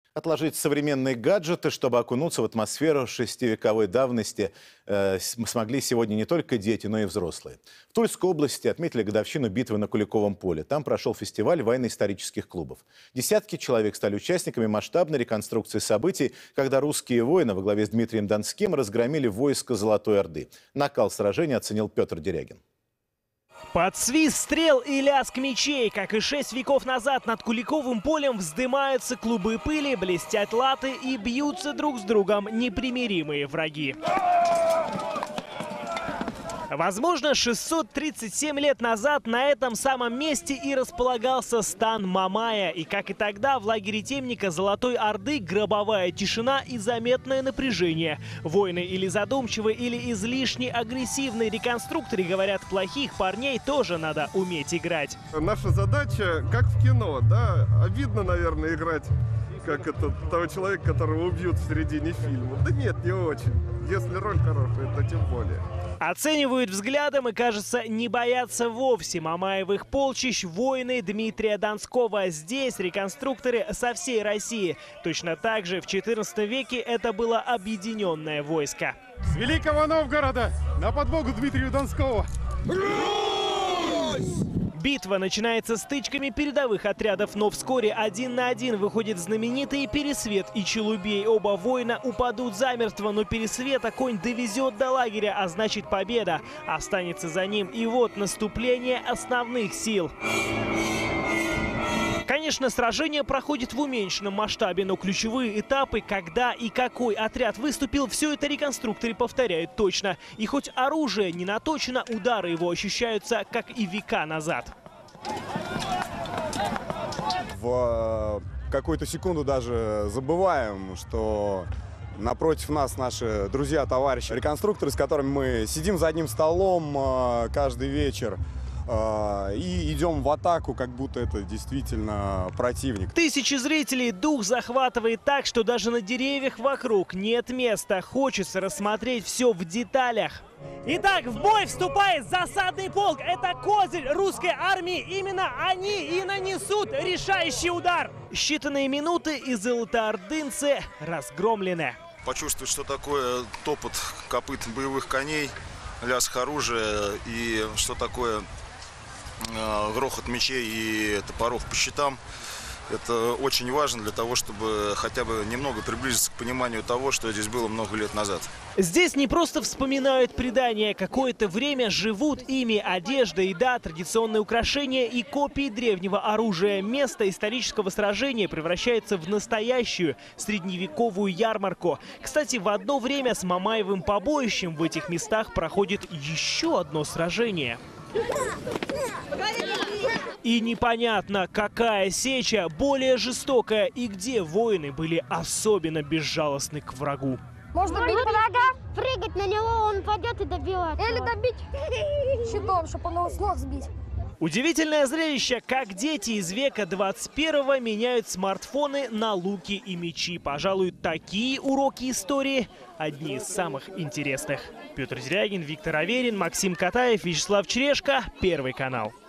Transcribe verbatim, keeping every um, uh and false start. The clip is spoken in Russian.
Отложить современные гаджеты, чтобы окунуться в атмосферу шестивековой давности, э, смогли сегодня не только дети, но и взрослые. В Тульской области отметили годовщину битвы на Куликовом поле. Там прошел фестиваль военно-исторических клубов. Десятки человек стали участниками масштабной реконструкции событий, когда русские воины во главе с Дмитрием Донским разгромили войско Золотой Орды. Накал сражения оценил Петр Дерягин. Под свист стрел и лязг мечей, как и шесть веков назад, над Куликовым полем вздымаются клубы пыли, блестят латы и бьются друг с другом непримиримые враги. Возможно, шестьсот тридцать семь лет назад на этом самом месте и располагался стан Мамая. И как и тогда, в лагере темника Золотой Орды гробовая тишина и заметное напряжение. Воины или задумчивые, или излишне агрессивные. Реконструкторы говорят, плохих парней тоже надо уметь играть. Наша задача, как в кино, да, обидно, наверное, играть как это, того человека, которого убьют в середине фильма. Да нет, не очень. Если роль хорошая, то тем более. Оценивают взглядом и, кажется, не боятся вовсе Мамаевых полчищ воины Дмитрия Донского. Здесь реконструкторы со всей России. Точно так же в четырнадцатом веке это было объединенное войско. С Великого Новгорода на подмогу Дмитрию Донского! Битва начинается стычками передовых отрядов, но вскоре один на один выходят знаменитые Пересвет и Челубей. Оба воина упадут замертво, но Пересвета конь довезет до лагеря, а значит победа останется за ним. И вот наступление основных сил. Конечно, сражение проходит в уменьшенном масштабе, но ключевые этапы, когда и какой отряд выступил, все это реконструкторы повторяют точно. И хоть оружие не наточено, удары его ощущаются, как и века назад. В какую-то секунду даже забываем, что напротив нас наши друзья, товарищи, реконструкторы, с которыми мы сидим за одним столом каждый вечер. И идем в атаку, как будто это действительно противник. Тысячи зрителей, дух захватывает так, что даже на деревьях вокруг нет места. Хочется рассмотреть все в деталях. Итак, в бой вступает засадный полк. Это козырь русской армии. Именно они и нанесут решающий удар. Считанные минуты, и золотоордынцы разгромлены. Почувствовать, что такое топот копыт боевых коней, лязг оружия и что такое грохот мечей и топоров по щитам. Это очень важно для того, чтобы хотя бы немного приблизиться к пониманию того, что здесь было много лет назад. Здесь не просто вспоминают предания, какое-то время живут ими одежда, еда, традиционные украшения и копии древнего оружия. Место исторического сражения превращается в настоящую средневековую ярмарку. Кстати, в одно время с Мамаевым побоищем в этих местах проходит еще одно сражение. И непонятно, какая сеча более жестокая и где воины были особенно безжалостны к врагу. Можно бить врага, прыгать на него, он пойдет и добивать. Или добить щитом, чтобы он его с ног сбить. Удивительное зрелище, как дети из века двадцать первого меняют смартфоны на луки и мечи. Пожалуй, такие уроки истории одни из самых интересных. Петр Дерягин, Виктор Аверин, Максим Катаев, Вячеслав Черешко, Первый канал.